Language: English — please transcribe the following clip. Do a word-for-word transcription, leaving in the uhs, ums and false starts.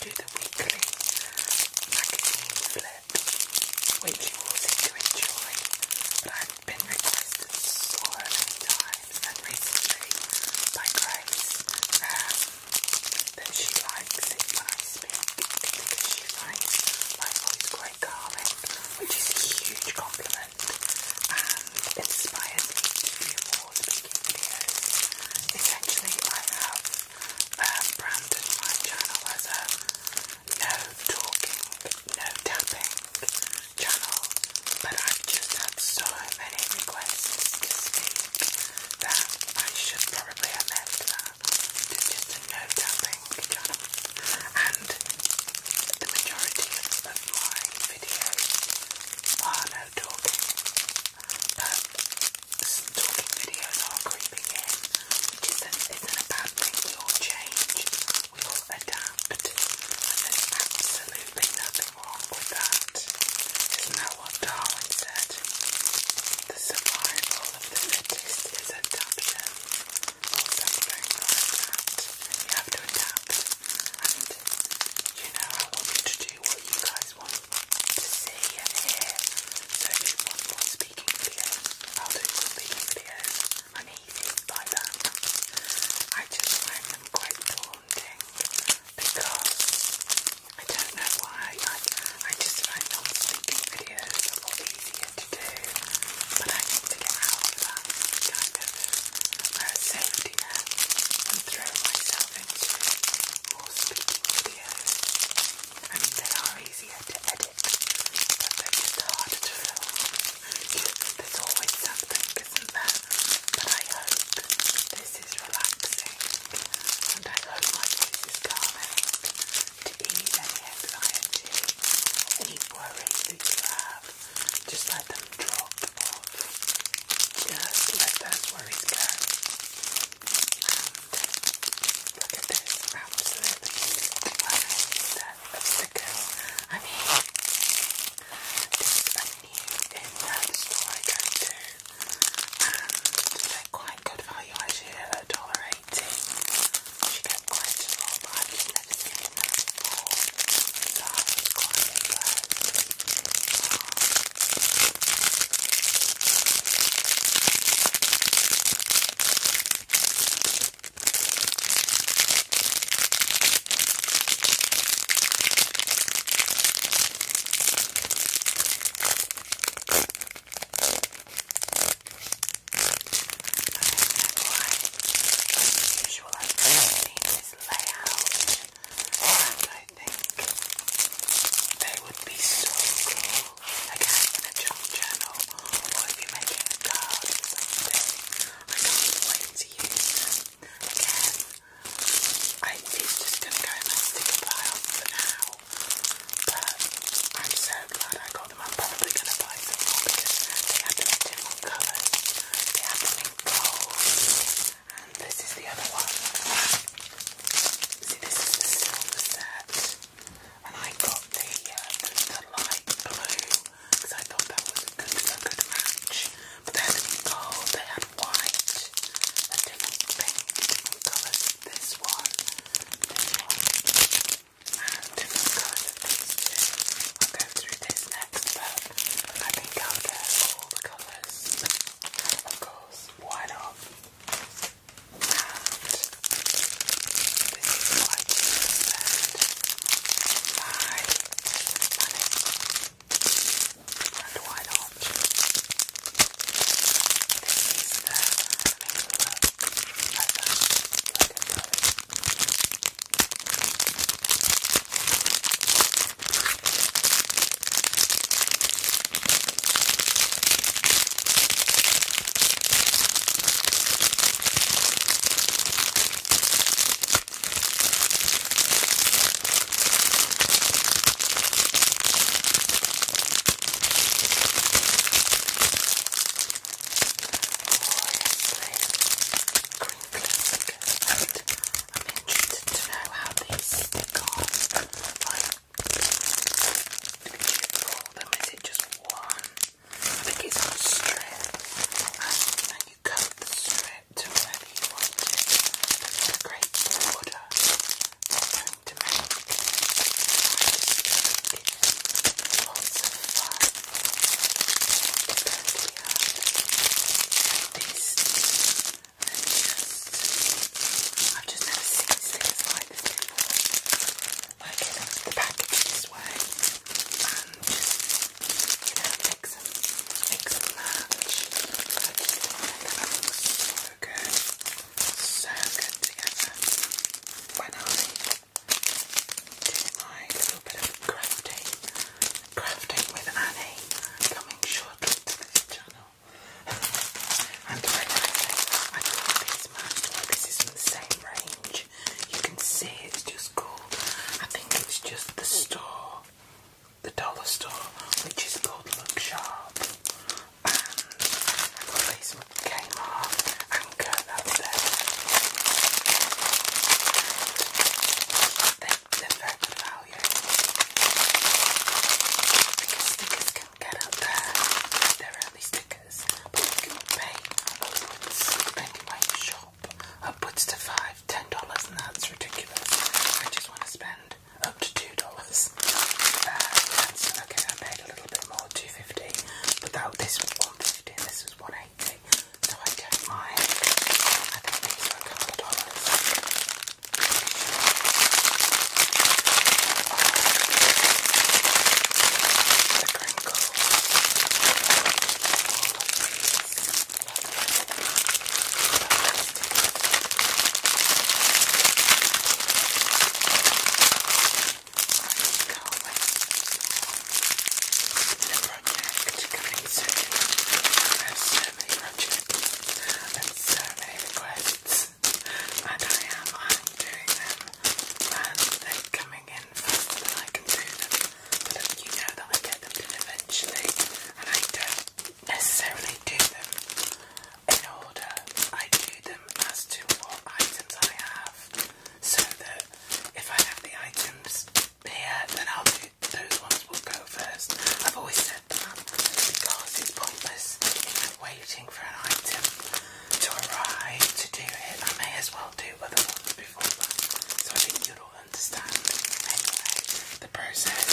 do the weekly magazine flip, which you all seem to enjoy, but I've been requested so many times, and recently by Grace, um, that she likes it when I speak because she finds my voice quite calming, which is a huge compliment and inspires me to do more speaking videos. Essentially, I have um, branded my channel as a no talking, no tapping channel, but I've just had so many requests to speak that I should probably amend that to just a no tapping channel. And the majority of my videos are no talking, but talking videos are creeping in, which isn't, isn't a bad thing. We all change, we all adapt, and there's absolutely nothing wrong with that. Isn't that what Darwin said? The survival of the fittest is adaptation, or something like that. You have to adapt, and you know, I want you to do what you guys want to see and hear. So if you want more speaking videos, I'll do more speaking videos. I'm easy like that. I just find them quite daunting because I don't know why. I, I just find non-speaking videos a lot easier to do, but I need to get out of that kind of uh, safety net and throw myself into more speaking videos. I mean, they are easier to edit, but they're just harder to film. There's always something, isn't there? But I hope this is relaxing, and I hope my voice is calming to ease any anxiety, any worry that you have. Just let them drop off. Just let those worries go. And look at this, absolutely stunning set of stickers. I mean, these are new in the store I go to, and they're quite good value. Actually, at a dollar eighty, you get quite a lot, but I've just never seen them before, so I was quite impressed. Usual, I've seen this layout, and I think they would be so cool again in a junk journal, or if you're making a card or something. I can't wait to use them. Again, I, it's just going to go in my sticker pile for now, but I'm so glad I got them. I'm probably going to buy some more because they have them in different colours. They have them in gold, and this is the other one. See, this is the silver set, and I got the, uh, the, the light blue because I thought that was a good, a good match. But they had them in gold, they had white, a different pink, different colours of this one, this one, and different colours of these two. I'll go through this next, but I think I'll get all the colours, of course, why not? And this is what I just said. I managed, and why not? This is the, I mean, look, like that, look at those. said,